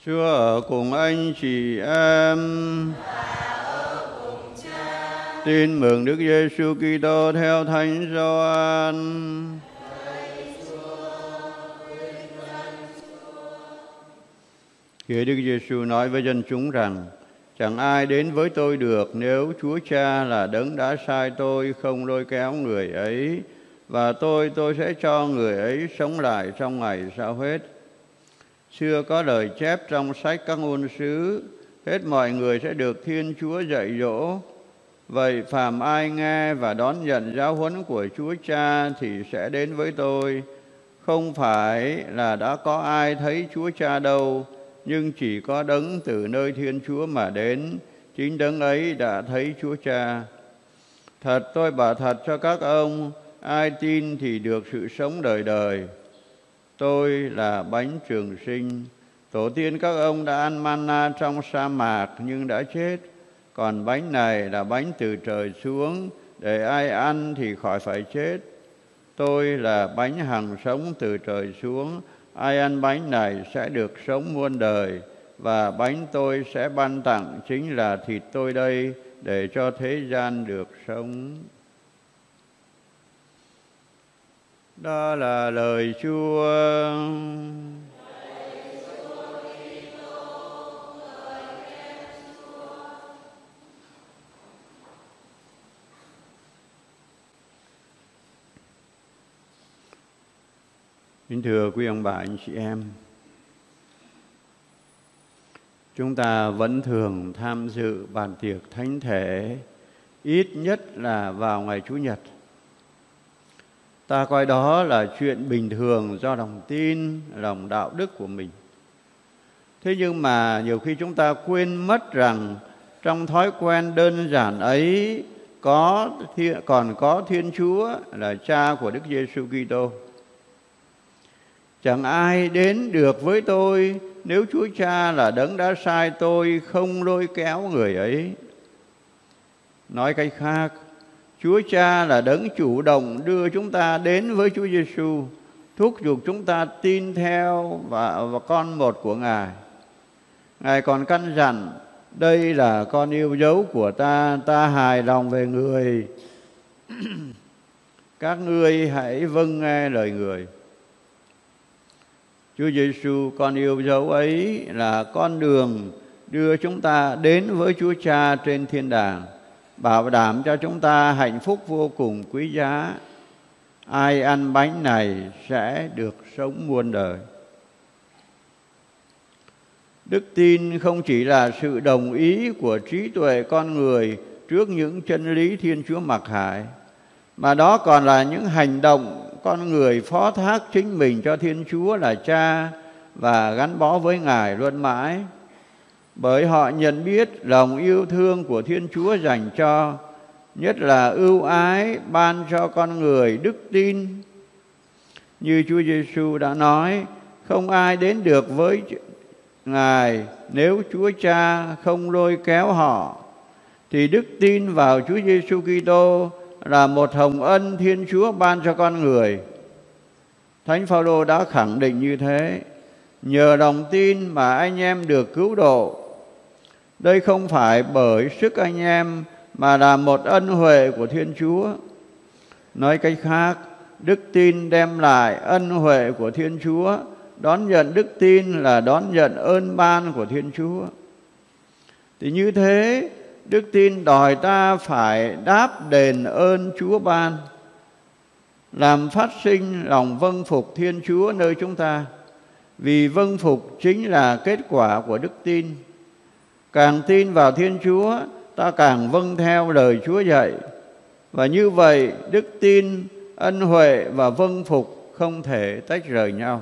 Chúa ở cùng anh chị em. Tin mừng Đức Giêsu Kitô theo Thánh Gioan. Khi Đức Giêsu nói với dân chúng rằng: chẳng ai đến với tôi được nếu Chúa Cha là đấng đã sai tôi không lôi kéo người ấy, và tôi sẽ cho người ấy sống lại trong ngày sau hết. Xưa có lời chép trong sách các ngôn sứ: hết mọi người sẽ được Thiên Chúa dạy dỗ. Vậy phàm ai nghe và đón nhận giáo huấn của Chúa Cha thì sẽ đến với tôi. Không phải là đã có ai thấy Chúa Cha đâu, nhưng chỉ có đấng từ nơi Thiên Chúa mà đến, chính đấng ấy đã thấy Chúa Cha. Thật tôi bảo thật cho các ông, ai tin thì được sự sống đời đời. Tôi là bánh trường sinh. Tổ tiên các ông đã ăn manna trong sa mạc nhưng đã chết. Còn bánh này là bánh từ trời xuống, để ai ăn thì khỏi phải chết. Tôi là bánh hằng sống từ trời xuống. Ai ăn bánh này sẽ được sống muôn đời. Và bánh tôi sẽ ban tặng chính là thịt tôi đây, để cho thế gian được sống. Đó là lời Chúa. Kính thưa quý ông bà anh chị em, chúng ta vẫn thường tham dự bàn tiệc thánh thể, ít nhất là vào ngày Chủ nhật. Ta coi đó là chuyện bình thường do lòng tin, lòng đạo đức của mình. Thế nhưng mà nhiều khi chúng ta quên mất rằng trong thói quen đơn giản ấy còn có Thiên Chúa là Cha của Đức Giêsu Kitô. Chẳng ai đến được với tôi nếu Chúa Cha là đấng đã sai tôi không lôi kéo người ấy. Nói cách khác, Chúa Cha là đấng chủ động đưa chúng ta đến với Chúa Giêsu, thúc giục chúng ta tin theo và con một của Ngài. Ngài còn căn dặn: đây là con yêu dấu của ta hài lòng về người. Các ngươi hãy vâng nghe lời người. Chúa Giêsu, con yêu dấu ấy, là con đường đưa chúng ta đến với Chúa Cha trên thiên đàng, bảo đảm cho chúng ta hạnh phúc vô cùng quý giá. Ai ăn bánh này sẽ được sống muôn đời. Đức tin không chỉ là sự đồng ý của trí tuệ con người trước những chân lý Thiên Chúa mặc khải, mà đó còn là những hành động con người phó thác chính mình cho Thiên Chúa là Cha và gắn bó với Ngài luôn mãi. Bởi họ nhận biết lòng yêu thương của Thiên Chúa dành cho, nhất là ưu ái ban cho con người đức tin. Như Chúa Giêsu đã nói: không ai đến được với Ngài nếu Chúa Cha không lôi kéo họ. Thì đức tin vào Chúa Giêsu Kitô là một hồng ân Thiên Chúa ban cho con người. Thánh Phaolô đã khẳng định như thế: nhờ lòng tin mà anh em được cứu độ. Đây không phải bởi sức anh em, mà là một ân huệ của Thiên Chúa. Nói cách khác, đức tin đem lại ân huệ của Thiên Chúa. Đón nhận đức tin là đón nhận ơn ban của Thiên Chúa. Thì như thế, đức tin đòi ta phải đáp đền ơn Chúa ban, làm phát sinh lòng vâng phục Thiên Chúa nơi chúng ta. Vì vâng phục chính là kết quả của đức tin. Càng tin vào Thiên Chúa, ta càng vâng theo lời Chúa dạy. Và như vậy, đức tin, ân huệ và vâng phục không thể tách rời nhau.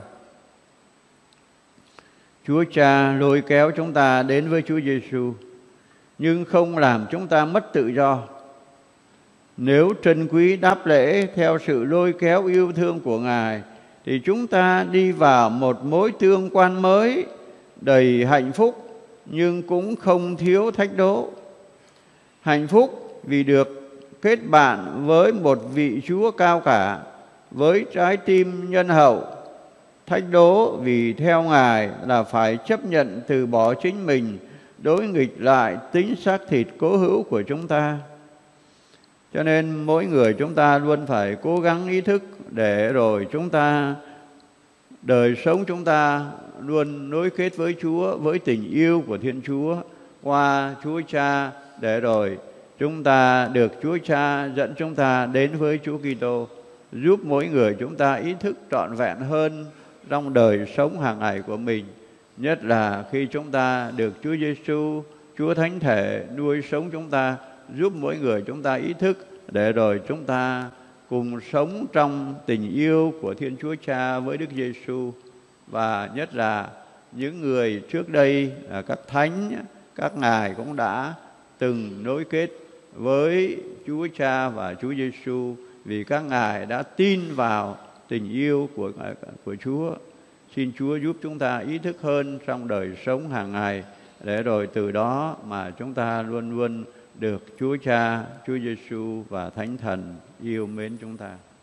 Chúa Cha lôi kéo chúng ta đến với Chúa Giêsu, nhưng không làm chúng ta mất tự do. Nếu trân quý đáp lễ theo sự lôi kéo yêu thương của Ngài, thì chúng ta đi vào một mối tương quan mới, đầy hạnh phúc nhưng cũng không thiếu thách đố. Hạnh phúc vì được kết bạn với một vị Chúa cao cả, với trái tim nhân hậu, thách đố, vì theo Ngài là phải chấp nhận từ bỏ chính mình, đối nghịch lại tính xác thịt cố hữu của chúng ta. Cho nên mỗi người chúng ta luôn phải cố gắng ý thức để rồi chúng ta, đời sống chúng ta luôn nối kết với Chúa, với tình yêu của Thiên Chúa qua Chúa Cha, để rồi chúng ta được Chúa Cha dẫn chúng ta đến với Chúa Kitô, giúp mỗi người chúng ta ý thức trọn vẹn hơn trong đời sống hàng ngày của mình, nhất là khi chúng ta được Chúa Giêsu, Chúa Thánh Thể nuôi sống chúng ta, giúp mỗi người chúng ta ý thức để rồi chúng ta cùng sống trong tình yêu của Thiên Chúa Cha với Đức Giêsu. Và nhất là những người trước đây là các thánh, các ngài cũng đã từng nối kết với Chúa Cha và Chúa Giêsu, vì các ngài đã tin vào tình yêu của Chúa. Xin Chúa giúp chúng ta ý thức hơn trong đời sống hàng ngày, để rồi từ đó mà chúng ta luôn luôn được Chúa Cha, Chúa Giêsu và Thánh Thần yêu mến chúng ta.